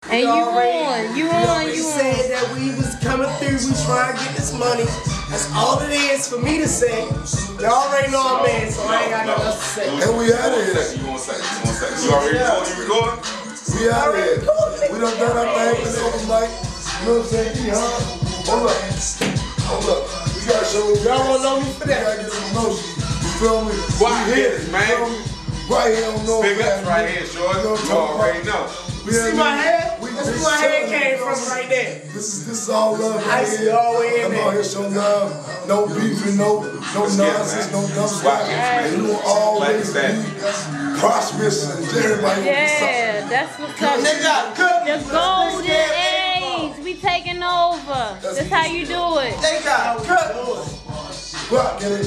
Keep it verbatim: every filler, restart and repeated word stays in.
And you won, you won, you won. said that we was coming through, we trying to get this money. That's all it is for me to say. You already know I'm man, so I ain't got nothing else to say. And we out of here. You want to say? You want to say? You already know you recording? We out of here. We done done our thing for the open mic. You know what I'm saying? Ehon. Hold up. Hold up. We gotta show you. Y'all wanna know me for that? We gotta get some emotion. You feel me? Why We here, man? Right here on North. Big ups right here, short. You already know. We See my head? We That's where my head came from right there. This is this is all love I right see here. all the way in I'm there. out here showing love. No beefing, no no nonsense, no dumb stuff. And we will always be prosperous and everybody. Yeah, that's what's up. The golden age, we taking over. That's how you do it. They got cut. Rock, get it.